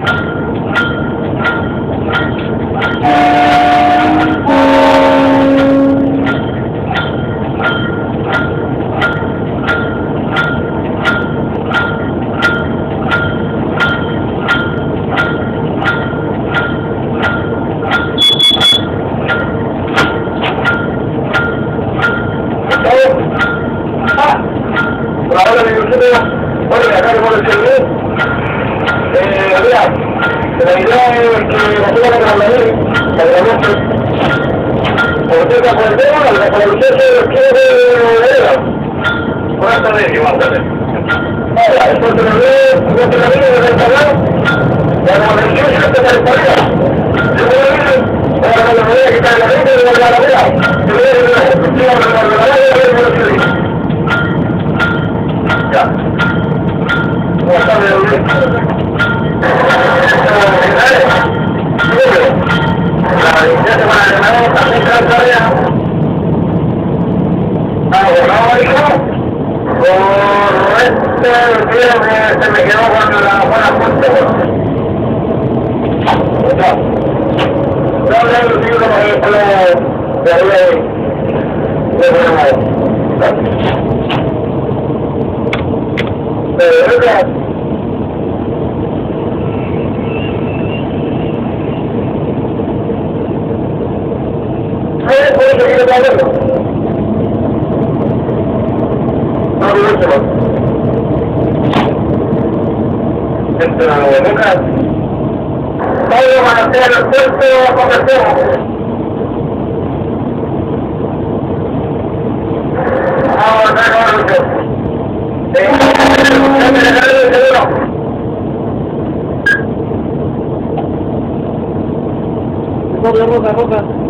Ahora mi bueno, acá le pongo el celular. Mira, la idea es que nosotros vamos a hablar para la noche. Por cierto, por el tema, la producción se quiere ver. Por esta vez, igual, ¿sabes? Ahora, después de la vez, después de la vez, de restaurar, la producción se está en la vida. Ahora, cuando me voy a quitar la vida, me voy a la vida. Yo voy a ir a la construcción, me voy a la vida, me voy a la vida. Ya. ¿Cómo está de bien? Ya se van a llamar también todavía. ¿Vamos, hijo? Correcto, se me quedó cuando la buena fuente. Ya. Ya hablé de los libros para que ¿puedes seguir hablando? No, díselo. Lucas. Pablo, van a hacer el puerto a conversemos. Vamos a ver, Lucas. Roca.